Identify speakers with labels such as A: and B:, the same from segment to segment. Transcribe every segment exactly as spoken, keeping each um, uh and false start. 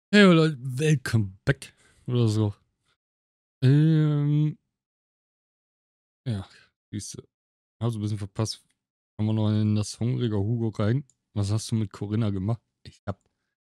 A: Hey Leute, welcome back oder so. Ähm, ja, siehst du, hast du ein bisschen verpasst. Kommen wir noch in das hungrige Hugo rein. Was hast du mit Corinna gemacht? Ich hab.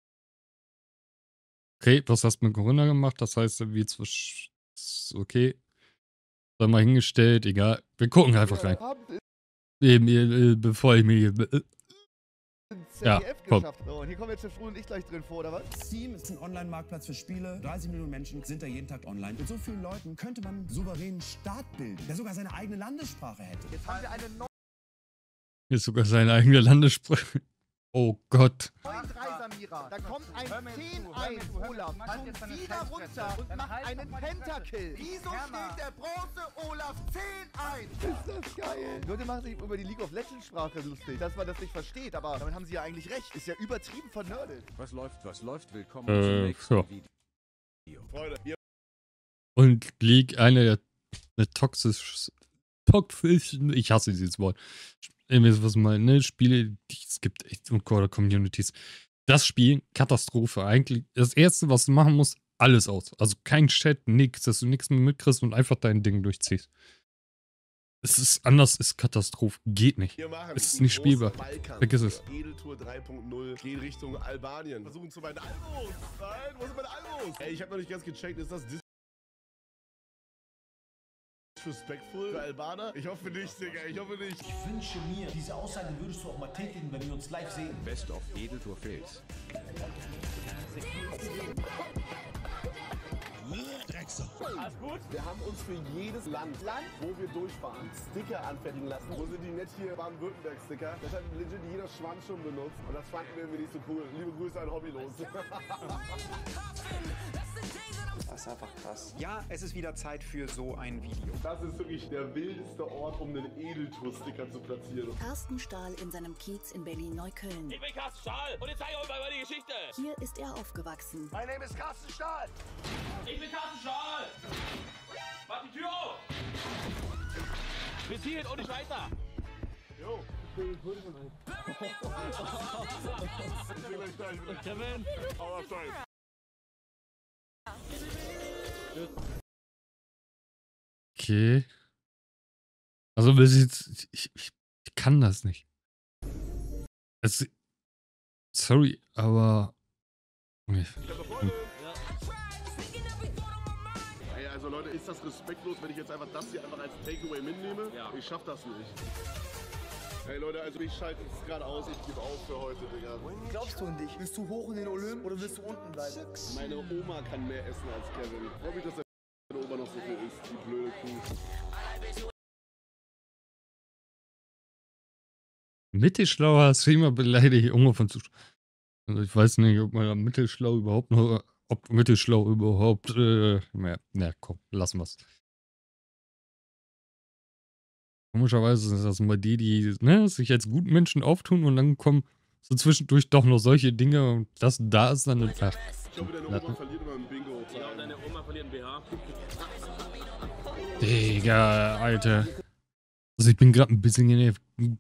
A: Okay, was hast du mit Corinna gemacht? Das heißt, wie jetzt okay, sei mal hingestellt, egal. Wir gucken einfach rein. Eben, äh, bevor ich mir. Äh, ja,
B: Z D F
A: komm.
B: geschafft. So, und hier kommen jetzt Chef Froh und ich gleich drin vor, oder was?
C: Steam ist ein Online-Marktplatz für Spiele. dreißig Millionen Menschen sind da jeden Tag online. Mit so vielen Leuten könnte man einen souveränen Staat bilden, der sogar seine eigene Landessprache hätte.
B: Jetzt haben wir eine neue
A: Hier ist sogar seine eigene Landessprache. Oh Gott.
B: drei, Samira. Da kommt ein zehn eins, Olaf. Kommt wieder runter und macht einen Pentakill. Wieso steht der Bronze Olaf zehn eins? Ist das geil. Leute machen sich über die League of Legends Sprache lustig, dass man das nicht versteht, aber damit haben sie ja eigentlich recht. Ist ja übertrieben vernördet.
D: Was läuft, was läuft? Willkommen
A: Äh,
D: zum nächsten
A: ja.
D: Video.
B: Freunde, ihr
A: Und League, eine der, der toxisch, toxisch, ich hasse dieses Wort. Ihr wisst, was ich meine, ne? Spiele, die es gibt echt und Communities. Das Spiel, Katastrophe. Eigentlich, das Erste, was du machen musst, alles aus. Also kein Chat, nix, dass du nichts mehr mitkriegst und einfach dein Ding durchziehst. Es ist anders, ist Katastrophe. Geht nicht. Es ist nicht spielbar. Vergiss es.
E: Edeltour drei Punkt null geht Richtung Albanien. Versuchen zu meinen Albos. Nein, wo sind meine Albos? Ey, ich hab noch nicht ganz gecheckt, ist das disrespectful für Albaner? Ich hoffe nicht, Digga, ich hoffe nicht.
F: Ich wünsche mir, diese Aussage würdest du auch mal tätigen, wenn wir uns live sehen.
D: Best of Edeltour Fails.
E: Alles gut? Wir haben uns für jedes Land, Land, wo wir durchfahren, Sticker anfertigen lassen. Wo sind die nett hier? Baden-Württemberg-Sticker. Das hat legit jeder Schwanz schon benutzt. Und das fanden wir irgendwie nicht so cool. Liebe Grüße an Hobbylos.
G: Das ist einfach krass. Ja, es ist wieder Zeit für so ein Video.
E: Das ist wirklich der wildeste Ort, um einen Edeltour-Sticker zu platzieren.
H: Carsten Stahl in seinem Kiez in Berlin-Neukölln.
I: Ich bin Carsten Stahl und jetzt zeige ich euch mal meine Geschichte.
H: Hier ist er aufgewachsen.
B: Mein Name ist Carsten Stahl.
I: Ich bin Carsten Stahl. Mach die Tür auf. Bis hierhin und nicht weiter.
E: Jo.
I: Kevin.
E: Hau auf Zeit.
A: Okay. Also, bis jetzt, ich, ich, ich kann das nicht. Es, sorry, aber.
E: Ich hab doch Freunde. Ey, also Leute, ist das respektlos, wenn ich jetzt einfach das hier einfach als Takeaway mitnehme?
I: Ja.
E: Ich schaff das nicht. Hey Leute, also ich schalte es gerade aus, ich gebe auf für heute, Digga.
B: Glaubst du an dich? Willst du hoch in den Olymp oder willst du unten bleiben?
E: Meine Oma kann mehr essen als Kevin. Ich freue mich, dass deine Oma noch so viel isst, die blöde Kuh.
A: Mittelschlauer Streamer beleidigt Junge von Zuschauern. Also ich weiß nicht, ob man mittelschlau überhaupt noch, ob mittelschlau überhaupt, äh, na, na komm, lassen wir's. Komischerweise sind das mal die, die ne, sich als guten Menschen auftun und dann kommen so zwischendurch doch noch solche Dinge und das da ist dann ein Ach,
E: Ich hoffe, deine Oma verliert immer im Bingo.
I: Ja, und deine Oma verliert ein B H.
A: Digga, Alter. Also ich bin gerade ein bisschen genervt.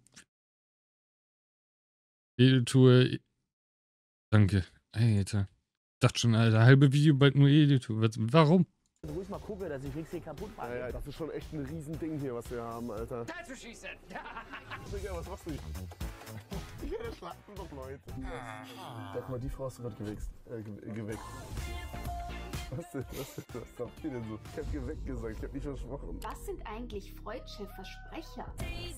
A: Edeltour. Danke. Alter. Ich dachte schon, Alter, halbe Video bald nur Edeltour. Warum?
F: Du musst mal gucken, dass ich nichts hier kaputt mache.
E: Ja, ja, das ist schon echt ein Riesending hier, was wir haben, Alter.
I: zu schießen.
E: Digga, was machst du? Ich werde schlachten doch, Leute. Sag mal, die Frau hast du gerade gewichst. Äh, ge geweckt. Was denn? Was denn? Was sagt ihr denn so? Ich hab geweckt gesagt, ich hab nicht versprochen.
H: Was sind eigentlich freudsche Versprecher?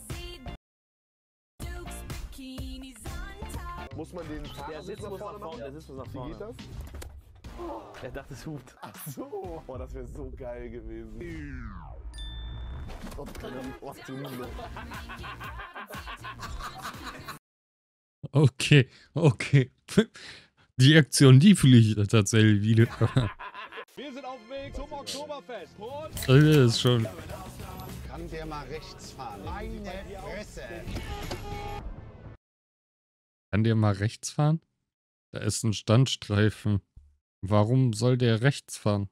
E: Muss man den
F: Der Sitz muss nach vorne, der Sitz muss nach
E: Wie geht
F: vorne.
E: das?
F: Er dachte, es hupt.
E: Ach so. Boah, das wäre so geil gewesen. Oh, was du Milo.
A: Okay, okay. Die Aktion, die fühle ich tatsächlich wieder.
I: Wir sind auf dem Weg zum Oktoberfest. Und
A: Das ist schon.
G: Kann der mal rechts fahren? Meine Fresse!
A: Kann der mal rechts fahren? Da ist ein Standstreifen. Warum soll der rechts fahren?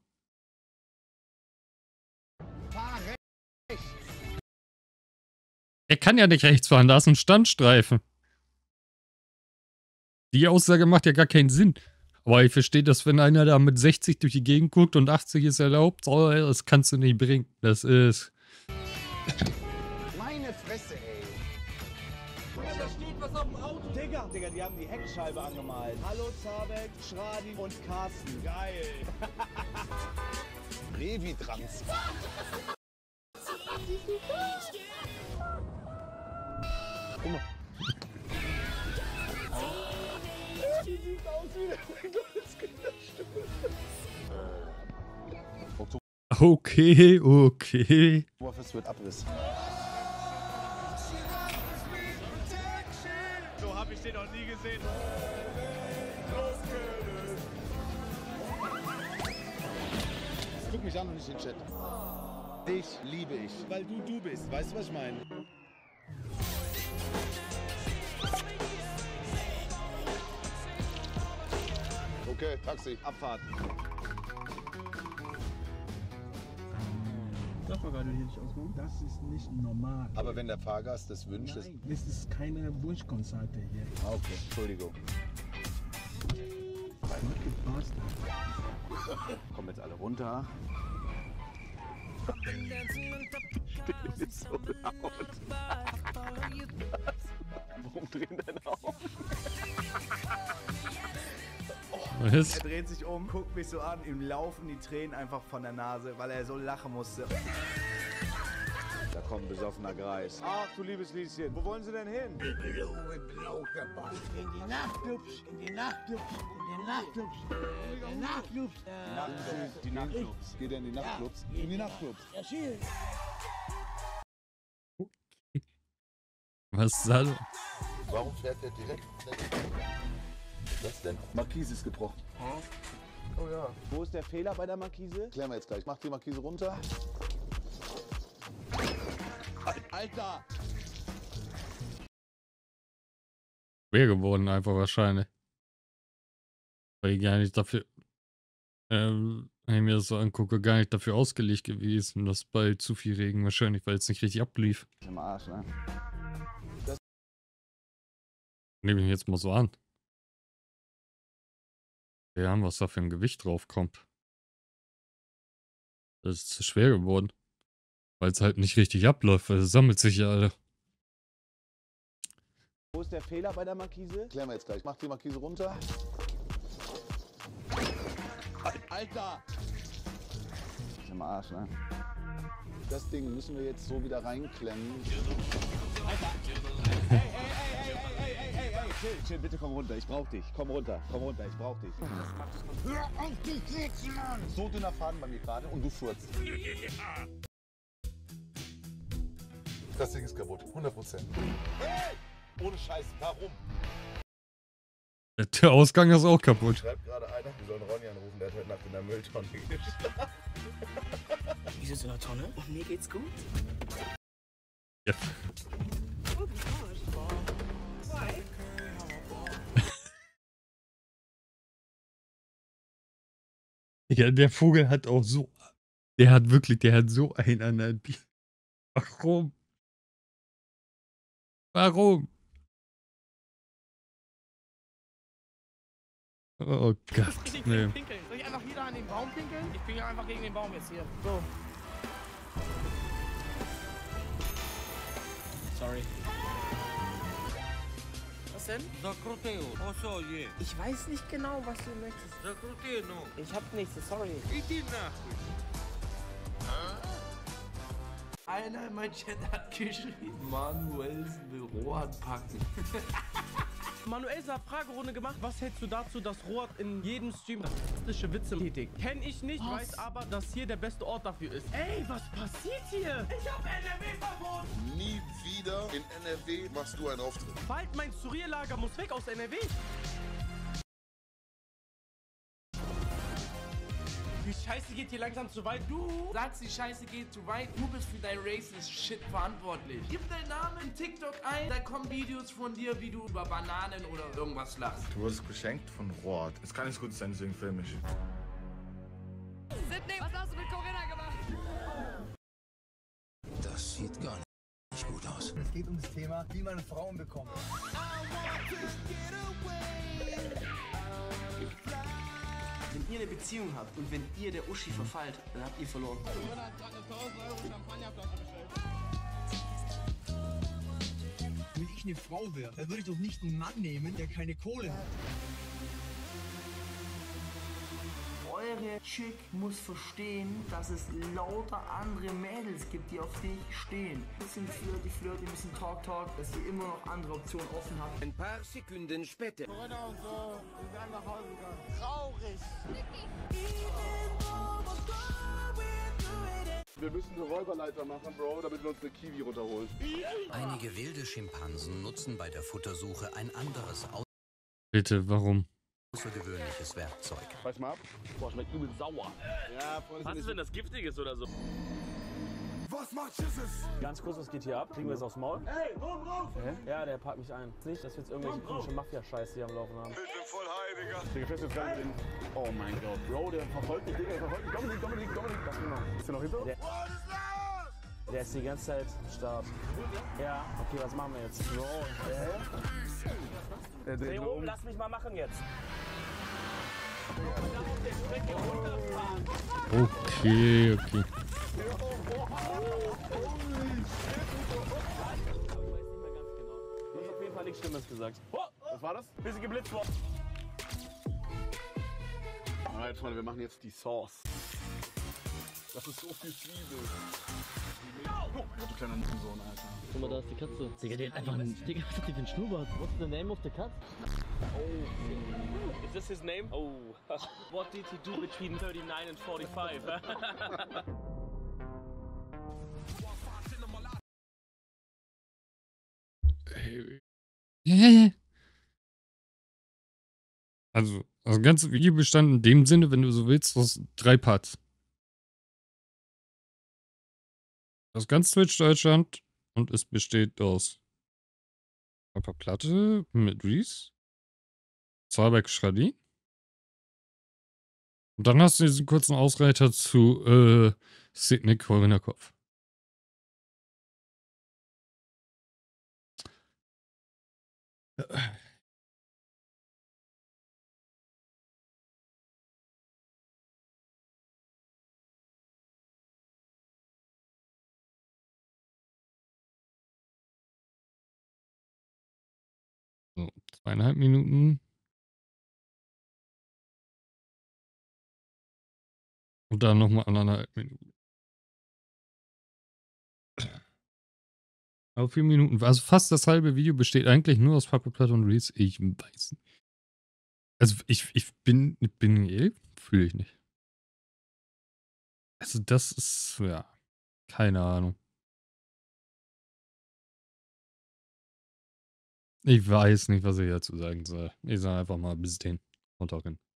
G: Fahr rechts!
A: Er kann ja nicht rechts fahren, da ist ein Standstreifen. Die Aussage macht ja gar keinen Sinn. Aber ich verstehe, dass wenn einer da mit sechzig durch die Gegend guckt und achtzig ist erlaubt, oh, das kannst du nicht bringen. Das ist...
B: Meine Fresse, ey. Da steht was auf dem Auto. Digga, Digga, die haben die Heckscheibe angemalt. Hallo Zabek, Schradi und Carsten. Geil. Revi-Trans. Guck mal. Die sieht aus wie eine Kinderstimme.
A: Okay, okay.
B: Warfest wird Abriss.
I: So hab ich den noch nie gesehen.
B: Guck mich an und nicht den Chat. Dich liebe ich, weil du du bist. Weißt du, was ich meine? Okay, Taxi, Abfahrt.
J: Darf man gerade hier nicht ausmachen? Das ist nicht normal.
B: Aber wenn der Fahrgast das wünscht,
J: Nein, das ist keine Wunschkonzerte hier.
B: Ah, okay, Entschuldigung. Kommen jetzt alle runter. Ich bin so laut. Warum drehen deine Augen?
A: Was?
B: Er dreht sich um, guckt mich so an, ihm laufen die Tränen einfach von der Nase, weil er so lachen musste. Da kommt ein besoffener Greis. Ach du liebes Lieschen, wo wollen Sie denn hin? In die Nachtclubs, in die Nachtclubs, in die Nachtclubs, in die Nachtclubs. Die Nachtclubs. Geht er in die Nachtclubs? In die Nachtclubs.
A: Was ist das?
E: Warum fährt der direkt? Was denn?
B: Markise ist gebrochen.
E: Oh ja.
B: Wo ist der Fehler bei der Markise? Klären wir jetzt gleich. Mach die Markise runter. Alter!
A: Schwer geworden einfach wahrscheinlich. Weil ich gar nicht dafür, ähm, wenn ich mir das so angucke, gar nicht dafür ausgelegt gewesen, dass bei zu viel Regen wahrscheinlich, weil es nicht richtig ablief.
B: Im Arsch, ne?
A: Nehme ich jetzt mal so an. Ja, was da für ein Gewicht drauf kommt. Das ist zu schwer geworden. Weil es halt nicht richtig abläuft, weil es sammelt sich ja alle.
B: Wo ist der Fehler bei der Markise? Klären wir jetzt gleich. Mach die Markise runter. Alter! Im Arsch, ne? Das Ding müssen wir jetzt so wieder reinklemmen. Alter! Hey, hey, hey, hey, hey, hey, hey, hey, chill, chill, bitte komm runter, ich brauch dich. Komm runter, komm runter, ich brauch dich. Hör auf die Klicks, Mann! So dünner Faden bei mir gerade und du furzt.
E: Das Ding ist kaputt, hundert Prozent. Hey! Ohne Scheiß, warum?
A: Der Ausgang ist auch kaputt.
E: Schreibt gerade einer, wir sollen Ronny anrufen, der hat heute Nacht in der Mülltonne geschlafen.
K: Wieso ist in der Tonne? Und mir geht's gut?
A: Ja. Ja, der Vogel hat auch so, der hat wirklich, der hat so einen an der Bier. Warum? Warum? Oh Gott,
K: Ich
A: nee.
K: pinkeln. Soll ich einfach hier da an den Baum pinkeln? Ich pinkel einfach gegen den Baum jetzt hier. So. Sorry. Was denn? Ich weiß nicht genau, was du möchtest. Ich hab nichts, sorry. Einer in mein Chat hat geschrieben, Manuels Büro anpacken. Manuels hat Fragerunde gemacht. Was hältst du dazu, dass Roat in jedem Stream rassistische Witze tätigt? Kenn ich nicht, was? Weiß aber, dass hier der beste Ort dafür ist. Ey, was passiert hier? Ich hab N R W-Verbot!
E: Nie wieder in N R W machst du einen Auftritt.
K: Bald mein Surierlager muss weg aus N R W. Die Scheiße geht hier langsam zu weit. Du sagst, die Scheiße geht zu weit. Du bist für dein racist Shit verantwortlich. Gib deinen Namen in TikTok ein, da kommen Videos von dir, wie du über Bananen oder irgendwas lachst.
E: Du wurdest geschenkt von Roat. Es kann nicht gut sein, deswegen film ich.
L: Sydney, was hast du mit Corinna gemacht?
M: Das sieht gar nicht gut aus.
B: Es geht um das Thema, wie man Frauen bekommt.
K: Wenn ihr eine Beziehung habt und wenn ihr der Uschi verfallt, dann habt ihr verloren.
L: Wenn ich eine Frau wäre, dann würde ich doch nicht einen Mann nehmen, der keine Kohle hat.
K: Eure Chick muss verstehen, dass es lauter andere Mädels gibt, die auf dich stehen. Ein bisschen flirty, flirty, ein bisschen Talk, Talk, dass ihr immer noch andere Optionen offen habt.
M: Ein paar Sekunden später.
B: Corona und so, wir sind nach Hause gegangen. Traurig.
E: Wir müssen eine Räuberleiter machen, Bro, damit wir uns eine Kiwi runterholen.
M: Einige wilde Schimpansen nutzen bei der Futtersuche ein anderes
A: Bitte, warum?
M: außergewöhnliches Werkzeug.
E: Weiß mal ab.
K: Boah, schmeckt übel sauer.
E: Ja, voll.
K: Was ist, wenn das giftig ist oder so?
C: Was macht Jesus?
K: Ganz kurz, was geht hier ab? Kriegen wir es aufs Maul? Ey, komm raus! Ja, der packt mich ein. Nicht, dass wir jetzt irgendwelche komische Mafia-Scheiße hier am Laufen haben.
E: Ich bin voll high, Digga. Digga, fährst jetzt gar nicht in. Oh mein Gott. Bro, der verfolgt mich, Digga, der verfolgt mich. Dominik, Dominik, Dominik. Lass mich noch. Ist der noch hinter uns?
K: Der, der ist die ganze Zeit am Start. Ja, okay, was machen wir jetzt? Bro, hä?
E: Er dreht
K: Dreh
E: nur
K: um,
E: um.
K: lass mich mal machen jetzt.
A: Okay, okay.
K: Du hast auf jeden Fall nichts Schlimmes gesagt.
E: Was war das?
K: Bisschen geblitzt worden.
E: Alright, Freunde, wir machen jetzt die Sauce. Das ist so viel Zwiebel. Oh, du kleiner Sohn, Alter.
N: Guck mal, da ist die Katze. Digga, die hat einfach einen... Digga, was hat die für einen Schnurrbart? What's the name of the cat?
K: Oh. Is this his name? Oh. What did he do between thirty-nine and forty-five?
A: Also, das ganze Video bestand in dem Sinne, wenn du so willst, aus drei Parts. Das ganz Twitch Deutschland und es besteht aus Papa Platte mit Reese, Zahlberg Schradi. Und dann hast du diesen kurzen Ausreiter zu äh, Sidney Corinna Kopf. So, zweieinhalb Minuten. Und dann nochmal anderthalb Minuten. Aber vier Minuten. Also fast das halbe Video besteht eigentlich nur aus Papa Platte und Reese. Ich weiß nicht. Also ich, ich bin, ich bin eh, fühle ich nicht. Also das ist, ja, keine Ahnung. Ich weiß nicht, was ich dazu sagen soll. Ich sage einfach mal bis den Montag hin.